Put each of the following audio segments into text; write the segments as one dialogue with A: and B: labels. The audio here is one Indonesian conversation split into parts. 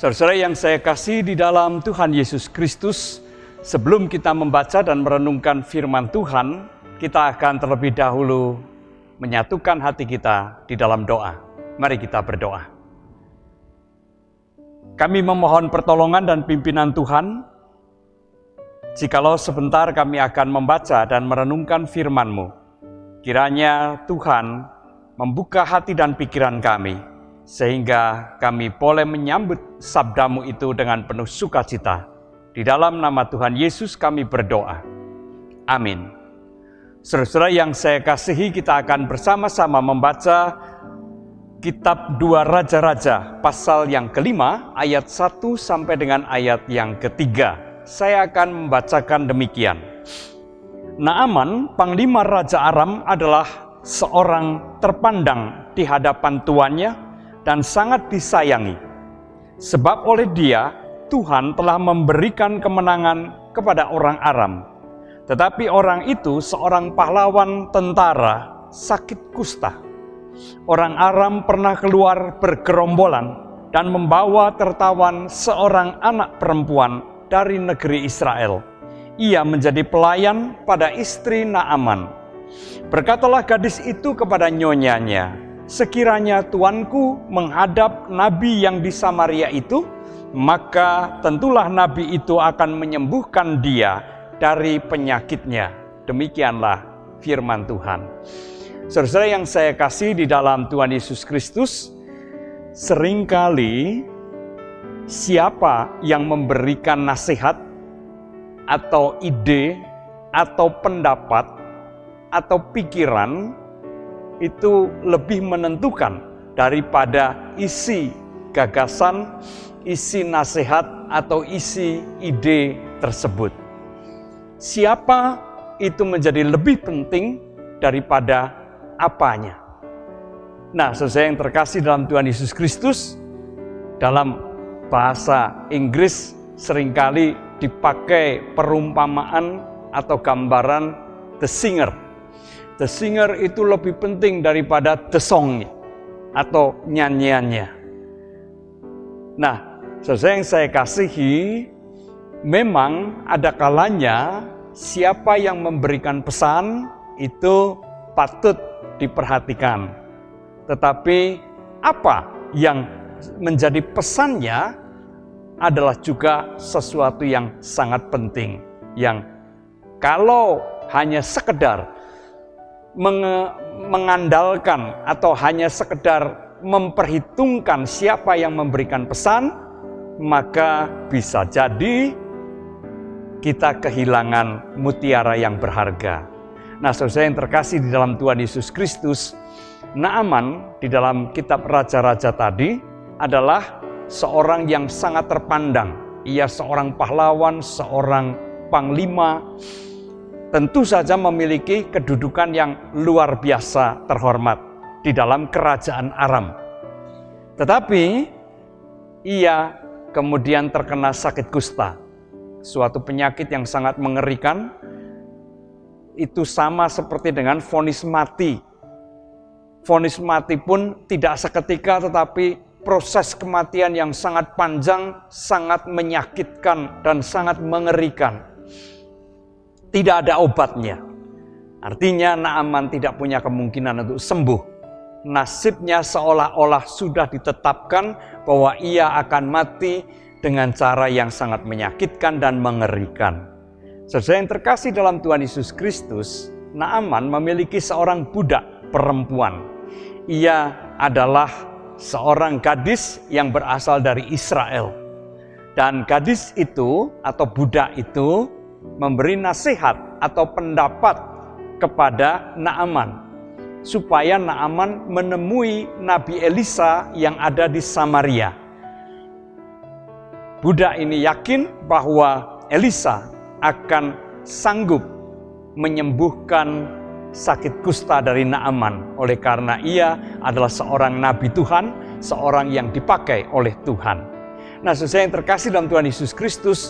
A: Saudara yang saya kasih di dalam Tuhan Yesus Kristus, sebelum kita membaca dan merenungkan firman Tuhan, kita akan terlebih dahulu menyatukan hati kita di dalam doa. Mari kita berdoa. Kami memohon pertolongan dan pimpinan Tuhan, jikalau sebentar kami akan membaca dan merenungkan firman-Mu. Kiranya Tuhan membuka hati dan pikiran kami, sehingga kami boleh menyambut sabda-Mu itu dengan penuh sukacita. Di dalam nama Tuhan Yesus kami berdoa. Amin. Saudara yang saya kasihi, kita akan bersama-sama membaca Kitab 2 Raja-Raja, pasal yang kelima, ayat 1 sampai dengan ayat yang ketiga. Saya akan membacakan demikian. Naaman, panglima Raja Aram, adalah seorang terpandang di hadapan tuannya dan sangat disayangi. Sebab oleh dia, Tuhan telah memberikan kemenangan kepada orang Aram. Tetapi orang itu seorang pahlawan tentara sakit kusta. Orang Aram pernah keluar bergerombolan dan membawa tertawan seorang anak perempuan dari negeri Israel. Ia menjadi pelayan pada istri Naaman. Berkatalah gadis itu kepada nyonyanya, "Sekiranya tuanku menghadap nabi yang di Samaria itu, maka tentulah nabi itu akan menyembuhkan dia dari penyakitnya." Demikianlah firman Tuhan. Saudara yang saya kasih di dalam Tuhan Yesus Kristus, seringkali siapa yang memberikan nasihat atau ide atau pendapat atau pikiran itu lebih menentukan daripada isi gagasan, isi nasihat atau isi ide tersebut. Siapa itu menjadi lebih penting daripada apanya. Nah, saudara yang terkasih dalam Tuhan Yesus Kristus, dalam bahasa Inggris seringkali dipakai perumpamaan atau gambaran the singer. The singer itu lebih penting daripada the song atau nyanyiannya. Nah, saudara yang saya kasihi, memang ada kalanya siapa yang memberikan pesan itu patut diperhatikan. Tetapi apa yang menjadi pesannya adalah juga sesuatu yang sangat penting. Yang kalau hanya sekedar mengandalkan atau hanya sekedar memperhitungkan siapa yang memberikan pesan, maka bisa jadi kita kehilangan mutiara yang berharga. Nah, saudara yang terkasih di dalam Tuhan Yesus Kristus, Naaman di dalam kitab Raja-Raja tadi adalah seorang yang sangat terpandang. Ia seorang pahlawan, seorang panglima, tentu saja memiliki kedudukan yang luar biasa terhormat di dalam kerajaan Aram. Tetapi ia kemudian terkena sakit kusta, suatu penyakit yang sangat mengerikan. Itu sama seperti dengan vonis mati. Vonis mati pun tidak seketika, tetapi proses kematian yang sangat panjang, sangat menyakitkan, dan sangat mengerikan. Tidak ada obatnya. Artinya Naaman tidak punya kemungkinan untuk sembuh. Nasibnya seolah-olah sudah ditetapkan bahwa ia akan mati dengan cara yang sangat menyakitkan dan mengerikan. Saudara yang terkasih dalam Tuhan Yesus Kristus, Naaman memiliki seorang budak perempuan. Ia adalah seorang gadis yang berasal dari Israel. Dan gadis itu atau budak itu memberi nasihat atau pendapat kepada Naaman, supaya Naaman menemui Nabi Elisa yang ada di Samaria. Budak ini yakin bahwa Elisa akan sanggup menyembuhkan sakit kusta dari Naaman. Oleh karena ia adalah seorang nabi Tuhan, seorang yang dipakai oleh Tuhan. Nah, saudara yang terkasih dalam Tuhan Yesus Kristus,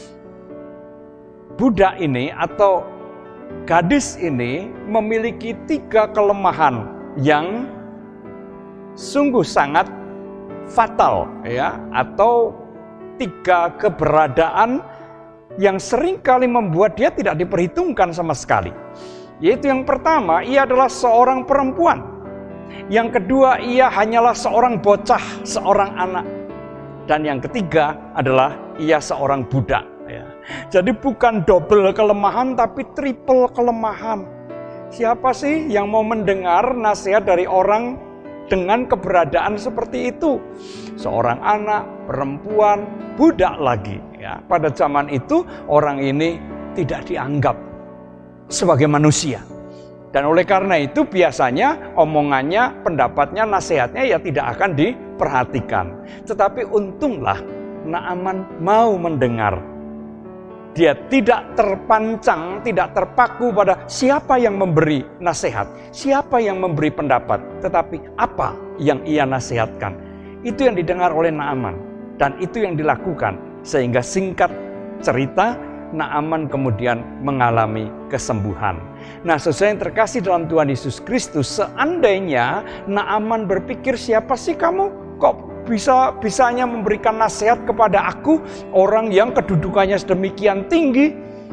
A: budak ini atau gadis ini memiliki 3 kelemahan yang sungguh sangat fatal ya, atau 3 keberadaan yang seringkali membuat dia tidak diperhitungkan sama sekali. Yaitu yang pertama, ia adalah seorang perempuan. Yang kedua, ia hanyalah seorang bocah, seorang anak. Dan yang ketiga adalah ia seorang budak. Ya. Jadi bukan double kelemahan, tapi triple kelemahan. Siapa sih yang mau mendengar nasihat dari orang dengan keberadaan seperti itu? Seorang anak, perempuan, budak lagi. Ya, pada zaman itu orang ini tidak dianggap sebagai manusia. Dan oleh karena itu biasanya omongannya, pendapatnya, nasihatnya ya tidak akan diperhatikan. Tetapi untunglah Naaman mau mendengar. Dia tidak terpancang, tidak terpaku pada siapa yang memberi nasihat, siapa yang memberi pendapat, tetapi apa yang ia nasihatkan. Itu yang didengar oleh Naaman dan itu yang dilakukan. Sehingga singkat cerita, Naaman kemudian mengalami kesembuhan. Nah, saudara yang terkasih dalam Tuhan Yesus Kristus, seandainya Naaman berpikir, siapa sih kamu? Kok bisanya memberikan nasihat kepada aku, orang yang kedudukannya sedemikian tinggi?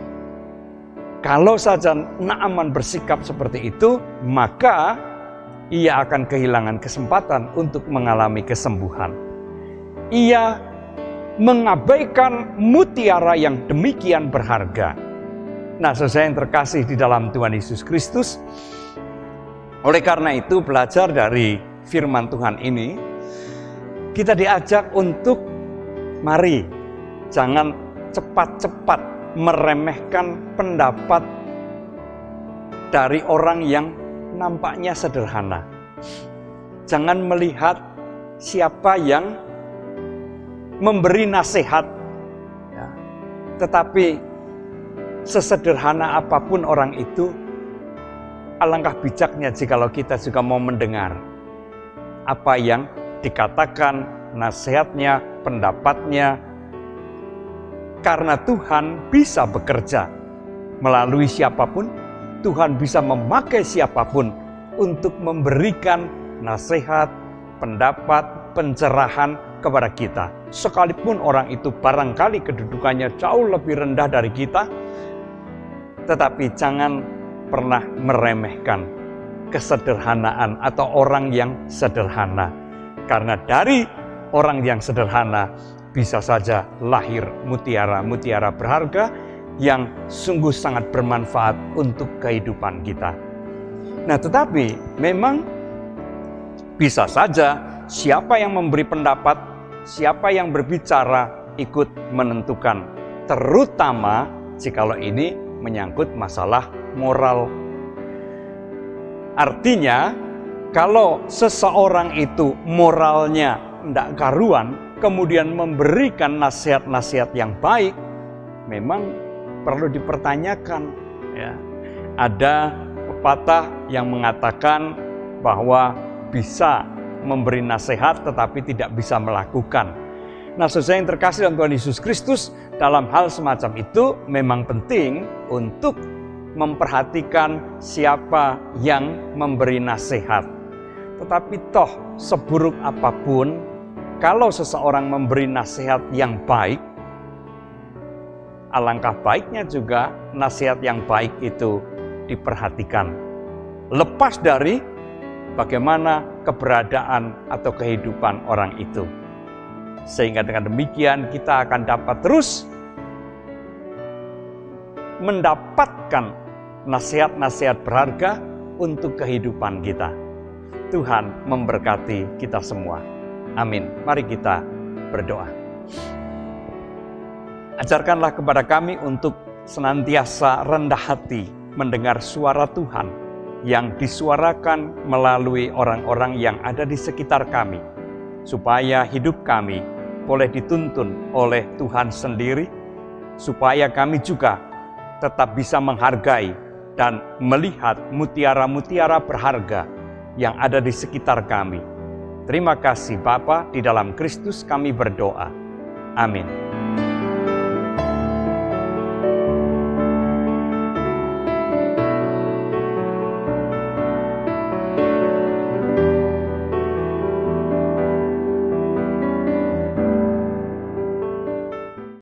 A: Kalau saja Naaman bersikap seperti itu, maka ia akan kehilangan kesempatan untuk mengalami kesembuhan. Ia mengabaikan mutiara yang demikian berharga. Nah, saudara yang terkasih di dalam Tuhan Yesus Kristus, oleh karena itu belajar dari firman Tuhan ini, kita diajak untuk mari jangan cepat-cepat meremehkan pendapat dari orang yang nampaknya sederhana. Jangan melihat siapa yang memberi nasihat, ya, tetapi sesederhana apapun orang itu, alangkah bijaknya jikalau kita juga mau mendengar apa yang dikatakan, nasihatnya, pendapatnya, karena Tuhan bisa bekerja melalui siapapun. Tuhan bisa memakai siapapun untuk memberikan nasihat, pendapat, pencerahan kepada kita. Sekalipun orang itu barangkali kedudukannya jauh lebih rendah dari kita, tetapi jangan pernah meremehkan kesederhanaan atau orang yang sederhana. Karena dari orang yang sederhana bisa saja lahir mutiara-mutiara berharga yang sungguh sangat bermanfaat untuk kehidupan kita. Nah, tetapi memang bisa saja siapa yang memberi pendapat, siapa yang berbicara ikut menentukan, terutama jikalau ini menyangkut masalah moral. Artinya, kalau seseorang itu moralnya tidak karuan, kemudian memberikan nasihat-nasihat yang baik, memang perlu dipertanyakan. Ya. Ada pepatah yang mengatakan bahwa bisa memberi nasihat tetapi tidak bisa melakukan. Nah, saudara yang terkasih dalam Tuhan Yesus Kristus, dalam hal semacam itu memang penting untuk memperhatikan siapa yang memberi nasihat. Tetapi toh seburuk apapun, kalau seseorang memberi nasihat yang baik, alangkah baiknya juga nasihat yang baik itu diperhatikan. Lepas dari bagaimana keberadaan atau kehidupan orang itu. Sehingga dengan demikian kita akan dapat terus mendapatkan nasihat-nasihat berharga untuk kehidupan kita. Tuhan memberkati kita semua. Amin. Mari kita berdoa. Ajarkanlah kepada kami untuk senantiasa rendah hati mendengar suara Tuhan yang disuarakan melalui orang-orang yang ada di sekitar kami, supaya hidup kami boleh dituntun oleh Tuhan sendiri, supaya kami juga tetap bisa menghargai dan melihat mutiara-mutiara berharga yang ada di sekitar kami. Terima kasih Bapa, di dalam Kristus kami berdoa. Amin.